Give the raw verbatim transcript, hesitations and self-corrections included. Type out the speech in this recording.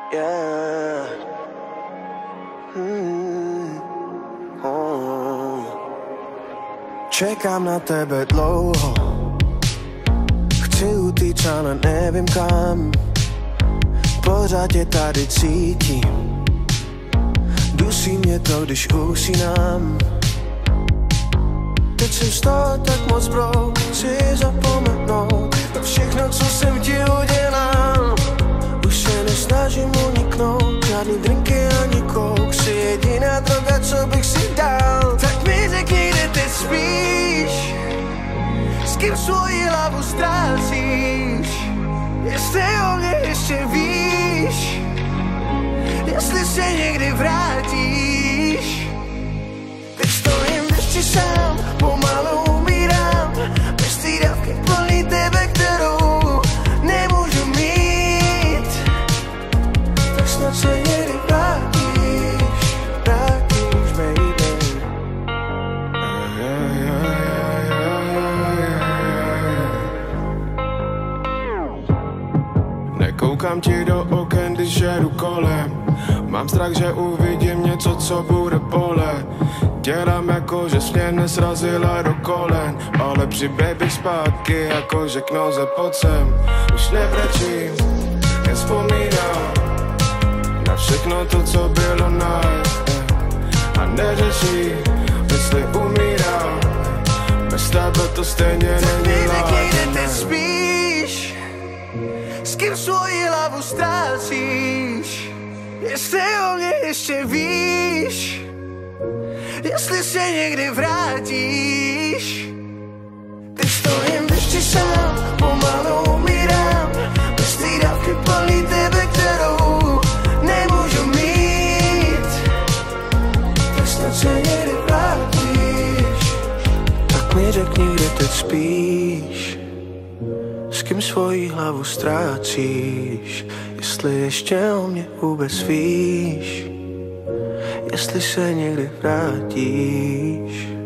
Yeah. Mm. Oh. Čekám na tebe dlouho, chci utíct, ale nevím kam. Pořád tě tady cítím, dusí mě to, když usínám. Teď jsem z toho tak moc brouk, chci zapomenout na všechno, co jsem ti udělal. Už se nesnažím uniknout, žádný drinky ani kouk, jsi jediná droga, co bych si dal. Tak mi řekni, kde teď spíš, s kým svoji hlavu ztrácíš, jestli o mě ještě víš, jestli se někdy vrátíš. Teď stojím v dešti sám, pomalu umírám, bez té dávky plný tebe, kterou nemůžu mít. Tak snad se někdy vrátíš, vrátíš, baby. Nekoukám ti do oken, když jedu kolem, mám strach, že uvidím něco, co bude bolet. Dělám jako, že jsi mě nesrazila do kolen, ale přiběh bych zpátky, jako že k noze pod sem. Už nebrečím, jen vzpomínám na všechno to, co bylo nás. A neřeším, jestli umírám, bez tebe to stejně není láska. Kde teď spíš, s kým svoji hlavu ztrácíš, jestli o mě ještě víš, jestli se někdy vrátíš. Teď stojím v dešti sám, pomalu umírám, bez té dávky plný tebe, kterou nemůžu mít. Tak snad se někdy vrátíš. Tak mi řekni, kde teď spíš, s kým svoji hlavu ztrácíš, jestli ještě o mě vůbec víš, jestli se někdy vrátíš.